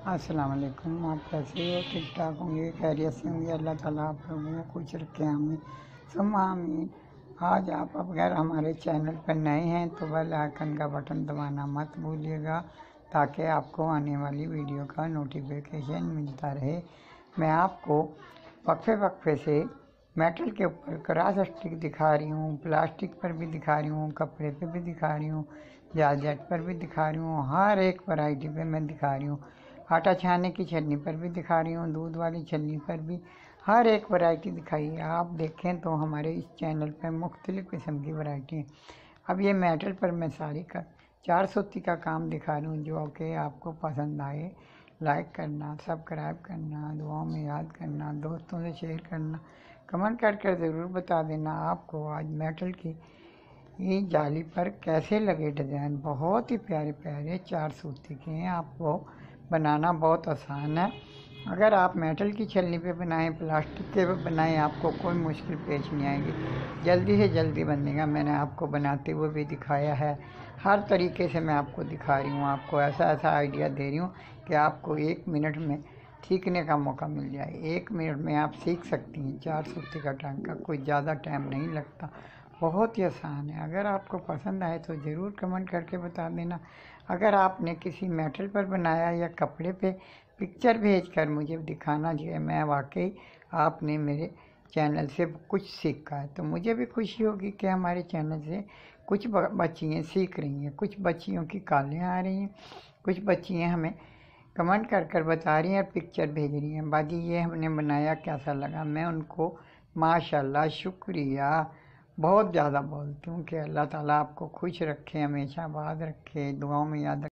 अस्सलाम वालेकुम। आप कैसे हो? ठीक ठाक होंगे, खैरियत से होंगे। अल्लाह ताला आप लोगों को खुश रखे, आमीन सुम्मा आमीन। आज आप अगर हमारे चैनल पर नए हैं तो बेल आइकन का बटन दबाना मत भूलिएगा, ताकि आपको आने वाली वीडियो का नोटिफिकेशन मिलता रहे। मैं आपको वक्फे वक्फे से मेटल के ऊपर क्रॉस स्टिक दिखा रही हूँ, प्लास्टिक पर भी दिखा रही हूँ, कपड़े पे भी दिखा रही हूँ, जारजेट पर भी दिखा रही हूँ, हर एक वैरायटी पे मैं दिखा रही हूँ। आटा छानने की छलनी पर भी दिखा रही हूँ, दूध वाली छलनी पर भी, हर एक वैरायटी दिखाई है। आप देखें तो हमारे इस चैनल पर मुख्तलिफ़ किस्म की वैरायटी हैं। अब ये मेटल पर मैं सारी का 4 सूती का काम दिखा रही हूँ, जो कि आपको पसंद आए। लाइक करना, सब्सक्राइब करना, दुआओं में याद करना, दोस्तों से शेयर करना, कमेंट कर ज़रूर बता देना आपको आज मेटल की ये जाली पर कैसे लगे डिज़ाइन। बहुत ही प्यारे प्यारे 4 सूती के हैं। आपको बनाना बहुत आसान है। अगर आप मेटल की छलनी पे बनाएं, प्लास्टिक के पे बनाएं, आपको कोई मुश्किल पेश नहीं आएगी, जल्दी से जल्दी बनेगा। मैंने आपको बनाते हुए भी दिखाया है, हर तरीके से मैं आपको दिखा रही हूँ। आपको ऐसा ऐसा आइडिया दे रही हूँ कि आपको 1 मिनट में सीखने का मौका मिल जाए। 1 मिनट में आप सीख सकती हैं 4 सूती का टांका, कोई ज़्यादा टाइम नहीं लगता, बहुत ही आसान है। अगर आपको पसंद आए तो ज़रूर कमेंट करके बता देना। अगर आपने किसी मेटल पर बनाया या कपड़े पे पिक्चर भेजकर मुझे दिखाना चाहिए, मैं वाकई आपने मेरे चैनल से कुछ सीखा है, तो मुझे भी खुशी होगी कि हमारे चैनल से कुछ बच्चियाँ सीख रही हैं, कुछ बच्चियों की कॉलें आ रही हैं, कुछ बच्चियाँ हमें कमेंट कर बता रही हैं, पिक्चर भेज रही हैं, बाजी ये हमने बनाया कैसा लगा। मैं उनको माशाल्लाह शुक्रिया बहुत ज़्यादा बोलती हूँ कि अल्लाह ताला आपको खुश रखे, हमेशा आबाद रखे, दुआओं में याद